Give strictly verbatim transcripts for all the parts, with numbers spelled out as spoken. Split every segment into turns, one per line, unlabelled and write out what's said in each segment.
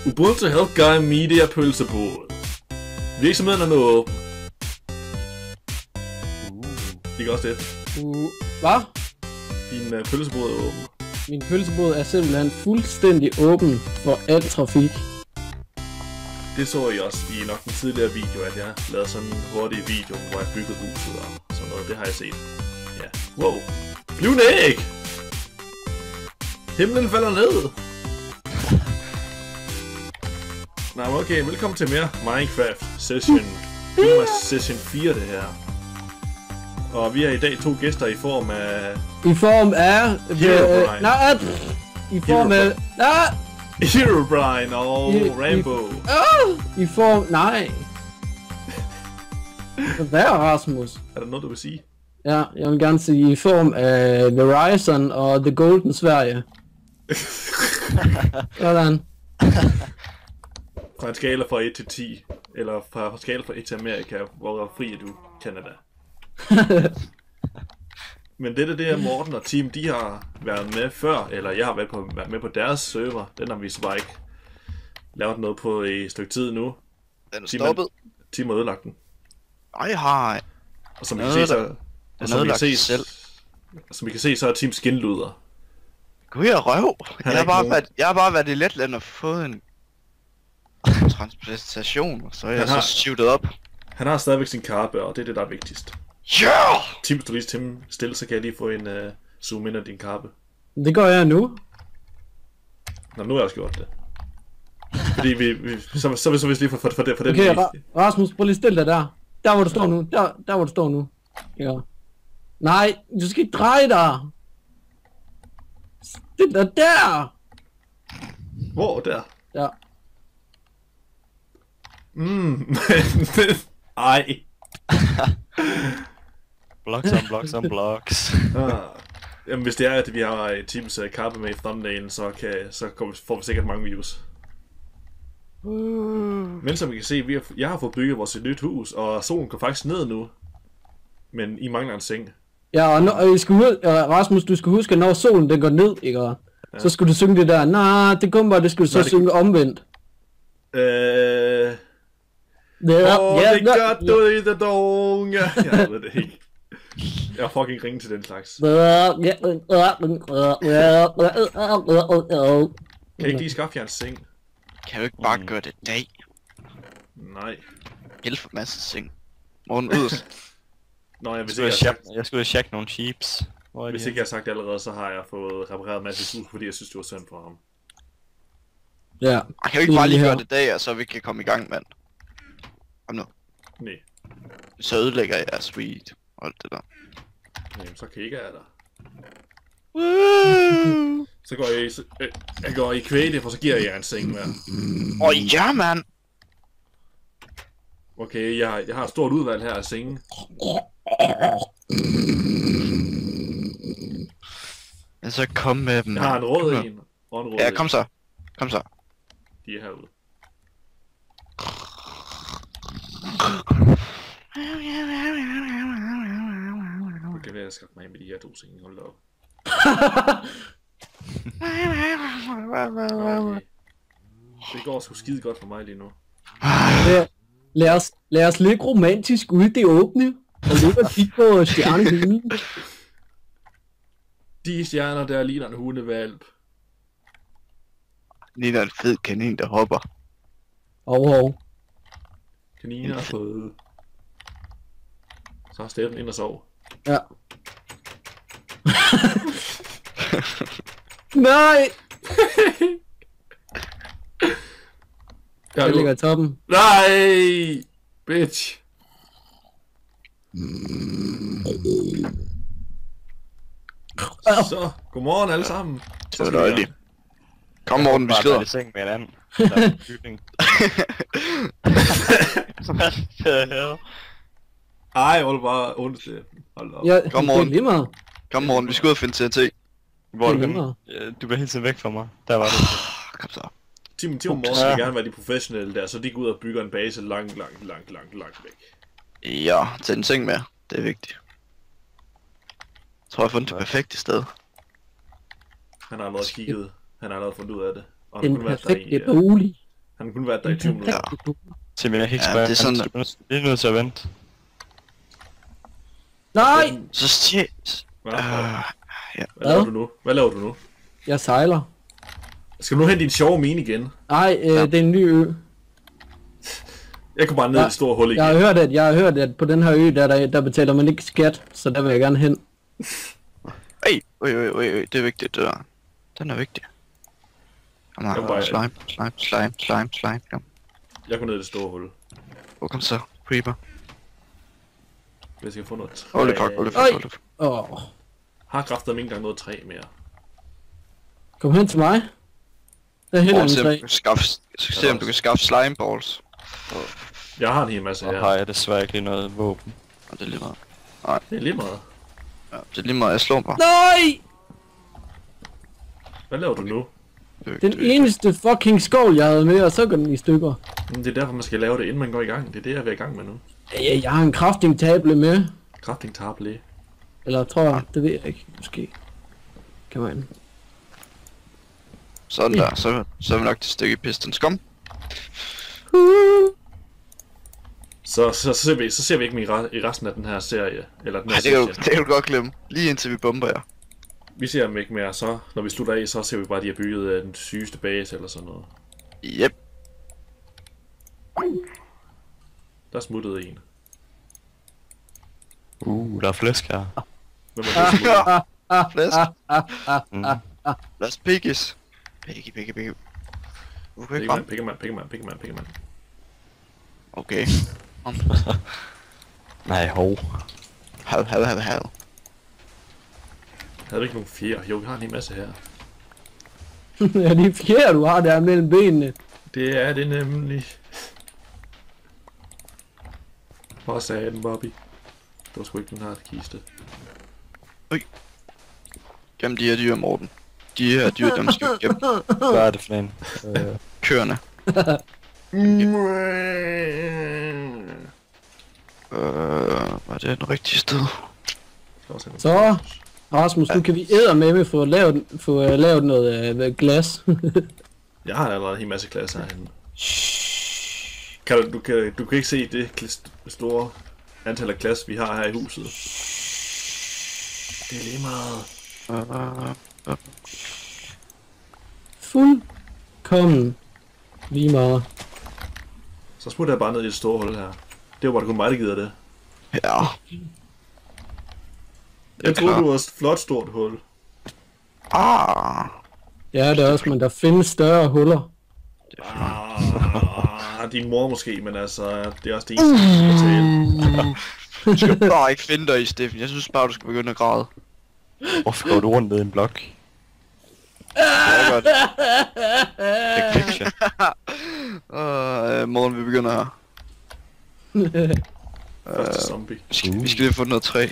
Ubuntu Help Guy Media pølsebod. Virksomheden er nu åben. Uh. Ikke også det?
Uh, hvad?
Din uh, pølsebod er åben.
Min pølsebod er simpelthen fuldstændig åben for al trafik.
Det så I også i nok den tidligere video, at jeg lavede sådan en hurtig video, hvor jeg byggede huset og sådan noget. Det har jeg set. Ja. Wow. Flyvende æg! Himlen falder ned! Nej, okay. Velkommen til mere Minecraft Session. Det er Session fire, det her. Og vi har i dag to gæster i form af...
I form af...
Herobrine.
Øh, nej, i form af... Nej!
Herobrine og
I,
Rambo.
I, uh, I form... Nej. Hvad er Rasmus?
Er der noget, du vil sige?
Ja, jeg vil gerne sige i form af Verizon og The Golden Sverige. Sådan.
Fra en skala fra et til ti, eller fra en skala fra et til Amerika, hvor fri er du, Canada? Men det er det, at Morten og Team, de har været med før, eller jeg har været, på, været med på deres server. Den har vi så bare ikke lavet noget på i et stykke tid nu.
Den er stoppet.
Team har ødelagt den.
Ej, hej.
Og som I kan se, så...
Og
som I kan se,
selv.
som I kan se, så er Team skinluder.
Gud, jeg røv. Jeg har, bare
nogen...
været, jeg har bare været i Letland og fået en transplantation, så er jeg
har...
så shootet op.
Han har stadigvæk sin karpe, og det er det, der er vigtigst.
Yeah!
Team, hvis du lige Tim stille, så kan jeg lige få en uh, zoom ind af din karpe.
Det gør jeg nu.
Nå, nu har jeg også gjort det. Fordi vi, vi så, så vil så hvis lige for, for, for, for den...
Okay, Ra Rasmus, prøv lige stille dig der. Der hvor du står nu. Der, der hvor du står nu. Ja. Nej, du skal ikke dreje dig. Stil dig der.
Hvor der?
Ja.
Mm, ej.
Blocks on blocks on blocks.
Ah. Jamen hvis det er, at vi har Teams uh, karpe med i thumbnailen, så, kan, så kommer, får vi sikkert mange views. Uh. Men som vi kan se, vi har, jeg har fået bygget vores nyt hus, og solen går faktisk ned nu. Men I mangler en seng.
Ja, og, når, og I skal huske, Rasmus, du skal huske, at når solen den går ned, ikke? Ja. Så skal du synge det der, nej, det kommer bare, det skal du så Nej, det... synge omvendt.
Øh...
Ja,
Åh,
ja,
det gør du i det dog. Jeg ved det ikke. Jeg har fucking ringe til den slags. Kan I ikke lige skaffe jer en seng?
Kan du ikke bare gøre det i dag?
Nej.
Hjælp for masse seng. Morgen ud.
Nå, jeg, hvis
jeg,
ikke,
skulle
jeg,
sagt... jeg skulle have nogle sheeps.
Hvis ikke jeg har sagt det allerede, så har jeg fået repareret en masse hus, fordi jeg synes, det var synd for ham.
Ja.
Jeg kan jo ikke bare lige gøre det i dag, så vi kan komme i gang, mand. Kom nu.
Nej.
Så ødelægger jeg sweet og alt det der.
Jamen, så kan I ikke have der.
Woo!
Så går I, så, øh, jeg går i creative, og så giver jeg jer en seng med.
Åh, oh, ja, mand!
Okay, jeg har, jeg har et stort udvalg her af senge.
Jeg så kom med dem.
Jeg har en rød en, og en rød
Ja, kom så. Kom så.
De er herude. Okay, jeg skal mig med de her to senge. Hold da op. Okay. Det går sgu skide godt for mig lige nu.
Lad, lad, os, lad os ligge romantisk ude i det åbne, og ligge og kigge på stjernehimlen.
De stjerner der ligner en hundevalp.
Ligner en fed kanin, der hopper.
Hov, hov.
Kaniner er føde. Så har Steffen ind og sov.
Ja. Nej! Jeg ligger i toppen.
Nej! Bitch! Så, godmorgen alle sammen.
Det var dejligt. Kom Morten, vi skrider.
Jeg seng med en anden. Der er en bygning.
Ej, hold bare ondt til. Hold op.
Ja,
Kom Morten.
det er lige meget.
Kom Morten, vi skal ud og finde T N T.
Hvor er
Det er
du
lige
henne?
meget.
Ja, du bliver helt tiden væk fra mig. Der var du.
Kom så.
Tim, Tim og Morten vil gerne være de professionelle der, så de går ud og bygger en base langt, langt, langt, langt, langt væk.
Ja, tag en seng med. Det er vigtigt. Jeg tror, jeg har fundet det perfekte sted.
Han har allerede kigget. Han har allerede fundet ud af det. Og han
En
kunne være der i,
perfekt bolig.
Han kunne kun været der i tyve minutter.
Simpelthen, jeg kan ikke
Ja,
spørge.
det er sådan-
Han er lige nødt til at vente.
Nej!
Så stjæl...
Hvad?
Øh,
Hvad laver du nu? Hvad laver du nu?
Jeg sejler.
Skal du nu hente din sjove mine igen?
Nej, øh,
Ja.
det er en ny ø.
Jeg kunne bare ned i
Ja,
det store hul igen.
Jeg har hørt, at, jeg har hørt, at på den her ø, der, der, der betaler man ikke skat, så der vil jeg gerne hen.
Ej, øj, øj, øj, øj, det er vigtigt, det der. Den er vigtig. Kom
Jeg
her,
bare-
slime, slime, slime, slime, slime, kom.
Jeg går ned i det store hul.
Hvor kom så? Creeper.
Hvis jeg kan få noget træ.
Holy fuck, holy fuck,
Oj.
holy fuck.
Åh,
Har kraftet ikke engang noget træ mere.
kom hen til mig. Der er
Prøv
heller
at se,
en
om
træ.
du kan skaffe, se, om du kan skaffe slime balls.
Jeg har en hel masse
Og
her.
har jeg desværre ikke lige noget våben.
Og det er lige meget.
Det er lige meget.
Ja, det er lige meget, jeg slår bare.
Nej!
Hvad laver du nu?
Det er
Den
vigtigt.
eneste fucking skål, jeg havde med, og så går den i stykker.
Men det er derfor, man skal lave det, inden man går i gang. Det er det, jeg er ved i gang med nu.
Jeg, jeg har en crafting table med.
Crafting table.
Eller tror jeg, det ved jeg ikke. Måske. Kan man.
Sådan der, så, så er vi nok til stykke i pistons. Kom.
Så, så, så, ser vi, så ser vi ikke mere i re- i resten af den her serie. Eller den her
Nej, det kan, du,
session.
det kan du godt glemme. Lige indtil vi bomber jer.
Vi ser dem ikke mere, så når vi slutter af, så ser vi bare, at de har bygget øh, den sygeste base eller sådan noget.
Yep.
Der smuttede en.
Uh, der er flæsk her.
Hvem er det, smuttede?
Flæsk.
Mm.
Lad os pikkes. Piggy, piggy, piggy. Okay,
Pikkemand,
kom.
pikkemand, pikkemand, pikkemand, pikkemand.
Okay.
Nej, hov.
Hav, hav, hav, hav.
Havde vi ikke nogen fjer? Jo, vi har en hel masse her.
Ja, de fjer, du har der mellem benene.
Det er det nemlig. Hvor sagde den, Bobby? Det var sgu ikke den her kiste.
Gem de her dyr, Morten. De her dyr, dem skal vi gemme.
Hvad er det for en? Øh,
Køerne. Øh, var det den rigtige sted?
Så, Rasmus, nu kan vi eddermame få lavet, få uh, lavet noget uh, glas.
Jeg har allerede en hel masse klasser herhenne. Kan du, du, kan, du kan ikke se det kl- store antal af glas, vi har her i huset. Det er lige meget.
Øh,
Fuldkommen lige meget.
Så smutter jeg bare ned i det store hul her. Det var bare kun mig, der gider det.
ja.
Jeg troede,
klart.
du var et flot stort hul.
Ah.
Ja, det er også, men der findes større huller.
Ah, din mor måske, men altså, det er også det eneste, jeg skal tale.
Du skal bare ikke finde dig i, Steffen. Jeg synes bare, du skal begynde at græde.
hvorfor går du rundt ned i en blok?
Det er godt.
Det er fiction.
Øh, Morten, vi begynder her.
Første zombie.
Vi skal, vi skal lige få noget træ.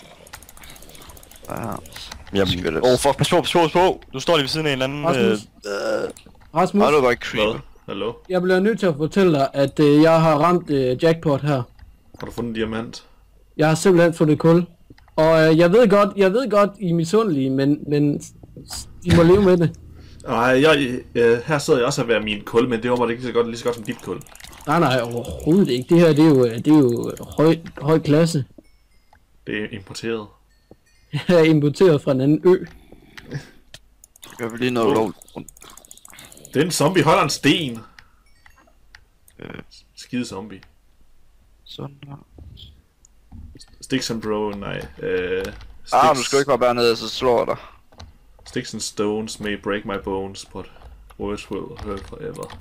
Ja.
Jamen,
Skal det-
åh, oh, fuck, pas på, pas på, pas på! Du står lige ved siden af en eller anden... Øh,
Rasmus, Rasmus,
Nej, det var bare ikke creeper.
Hvad? Hallo?
jeg bliver nødt til at fortælle dig, at uh, jeg har ramt uh, jackpot her.
Har du fundet en diamant?
Jeg har simpelthen fundet kul. Og uh, jeg ved godt, jeg ved godt, I er misundelige, men, men I må leve med det.
Nej, jeg, øh, her sidder jeg også at være min kul, men det var ikke så godt, lige så godt som dit kul.
Nej, nej, overhovedet ikke. Det her, det er jo, det er jo høj, høj klasse.
Det er importeret.
Jeg er importeret fra en anden ø.
Jeg vil lige noget ulovligt rundt.
Den zombie holder en sten.
Øh,
Skide zombie.
sådan her.
Sticks and bro, nej. Øh, sticks,
Ah, du skal ikke bare bære ned, så slår jeg dig.
Sticks and stones may break my bones, but words will hurt forever.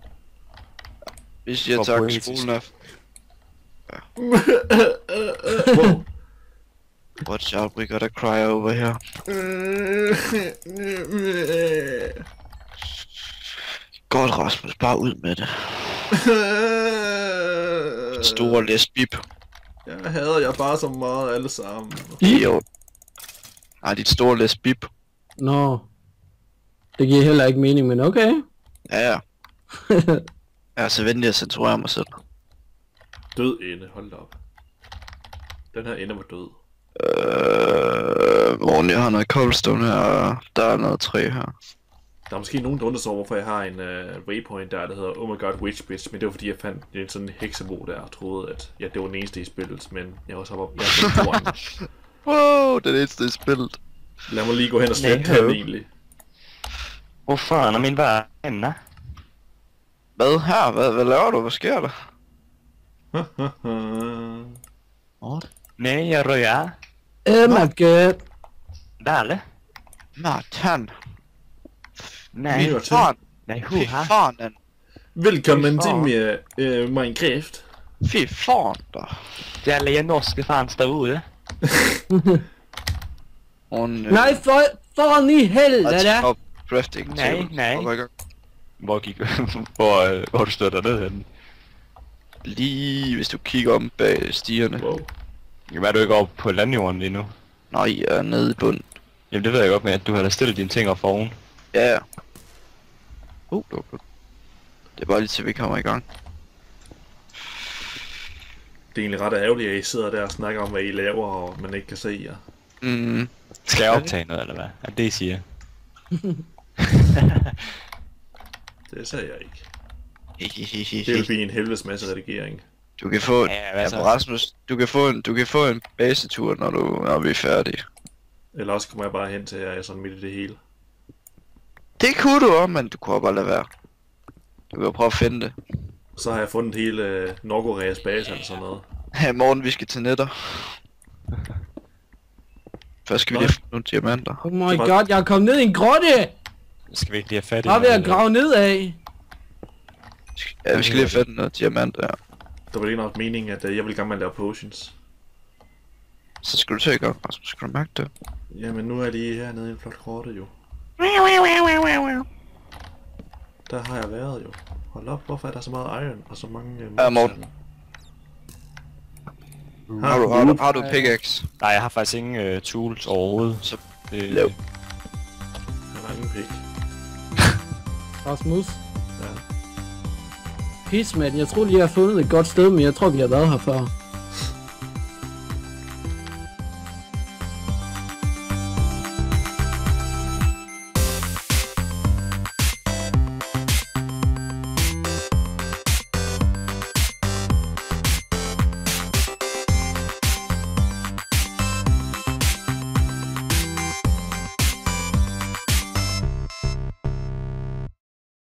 Vi siger
For
tak,
poetisk.
skolen er...
Wow.
Watch out, we gotta cry over here. Godt, Rasmus, bare ud med det. Store lesbip.
Jeg hader jer bare så meget alle sammen.
Jo. Nej, dit store lesbip.
Nå. Det giver heller ikke mening, men okay.
Ja, ja. Jeg er så venlig at censurere mig selv.
Død ende, hold da op. Den her ende var død.
Øh, Morgen, jeg har noget cobblestone her, og der er noget træ her.
Der er måske nogen, der undrer sig over, hvorfor jeg har en uh, waypoint der, der hedder Oh my god, witch bitch. Men det var fordi, jeg fandt en sådan en heksebo der, og troede, at ja, det var den eneste i spillet. Men jeg også har jeg har fundet
Wow, det er det eneste i spillet.
Lad mig lige gå hen og slette
Nej,
den egentlig.
Åh fan, er min vän?
Hvad her? Hvad, hvad laver du? Hvad sker der? What?
Nej, jag röjar.
Oh my god.
Dalle?
Martin.
Nej,
Mira.
Fy fan.
nej,
Fy
huha.
fan.
Velkommen
Fy
til
fan.
med uh, Minecraft.
Fy fan da.
Dalle är norska fans derude.
Hun, øh,
Nej, for, for i helvede da.
Op crafting
Nej,
table.
nej.
Op ad gang.
Hvor gik hvor, øh, hvor du støtter ned henne?
Lige hvis du kigger om bag stierne.
Wow.
Jamen er du ikke oppe på landjorden lige nu?
Nej, jeg er nede i bunden.
Jamen det ved jeg godt med, at du har da stillet dine ting op foran.
Ja, ja. Uh, det var godt. Det er bare lige til vi kommer i gang.
Det er egentlig ret ærgerligt, at I sidder der og snakker om, hvad I laver, og man ikke kan se jer.
Mm.
Skal jeg optage noget, eller hvad? Er det, I siger?
Det sagde jeg ikke.
Hihihihi.
Det vil blive en helvedes masse redigering.
Du kan få,
Ja, hvad
ja,
så?
Rasmus, du kan få en, du kan få en basetur, når du, når vi er færdige.
Eller også kommer jeg bare hen til, at jeg er sådan midt i det hele.
Det kunne du også, men du kunne også bare lade være. Du kan prøve at finde det.
Så har jeg fundet hele uh, Nordkoreas base eller sådan noget.
Her morgen, vi skal til netter. Først skal vi
Nej.
lige finde nogle diamanter.
Oh my god, jeg er kommet ned i en grotte.
Skal vi ikke lige have fat i
Bare ved at
noget,
grave ned af.
Ja, vi skal lige have fat i noget diamanter, ja.
Der var lige nok meningen, at uh, jeg ville i gang med at lave potions.
Så skal du til i gang, Rasmus. Skal du mærke det?
Jamen nu er jeg lige hernede i en flot grotte jo. Der har jeg været jo. Hold op, hvorfor er der så meget iron og så mange... Uh,
Ja, Morten. Har du, har du, har du pickaxe?
Nej, jeg har faktisk ingen øh, tools overhovedet.
Så
Det,
lav.
Jeg har ingen pik.
Rasmus.
Ja.
Pis, mand. Jeg tror lige, jeg har fundet et godt sted, men jeg tror, vi har været her før.